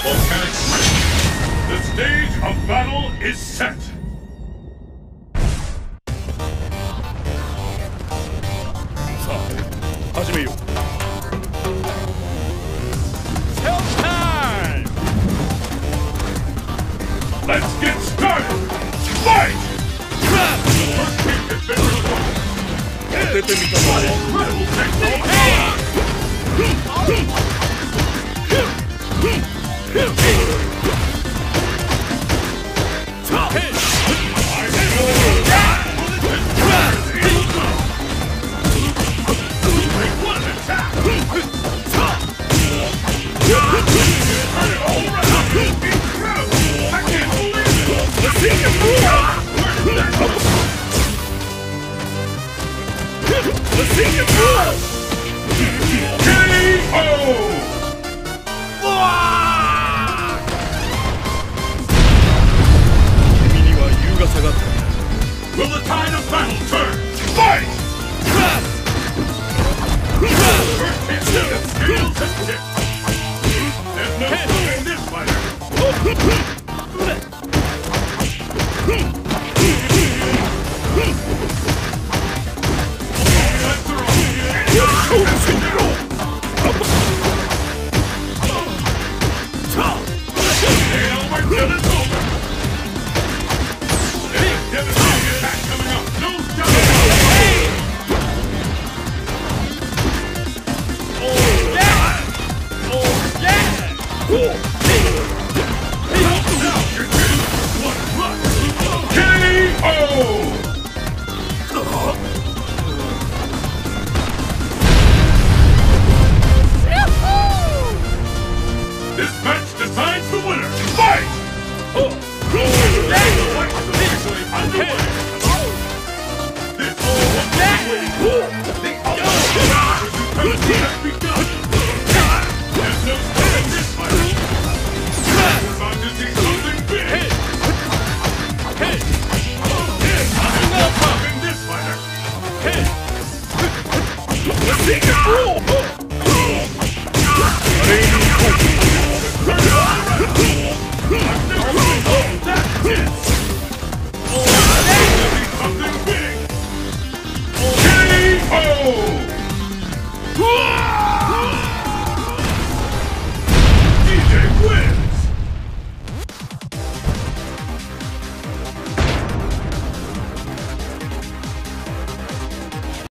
The stage of battle is set! Let's get started! Fight! Will the tide of battle turn? Fight! First hit, skills and tips. There's no stopping this fighter. This match decides the winner. Fight! The fight is officially underway. This is what we're waiting for. The ultimate has begun. There's no stopping this fight. We're about to see something big. There's no stopping this fighter. Let's see it roll. That's it!